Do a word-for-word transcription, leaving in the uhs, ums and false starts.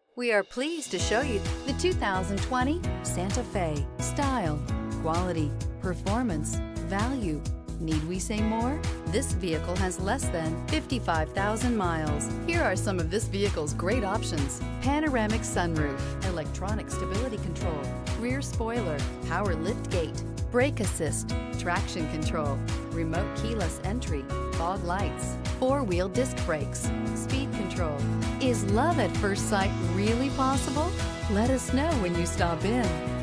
We are pleased to show you the two thousand twenty Santa Fe. Style, quality, performance, value. Need we say more? This vehicle has less than fifty-five thousand miles. Here are some of this vehicle's great options: panoramic sunroof, electronic stability control, rear spoiler, power lift gate, brake assist, traction control, remote keyless entry, fog lights, four-wheel disc brakes, speed control. Is love at first sight really possible? Let us know when you stop in.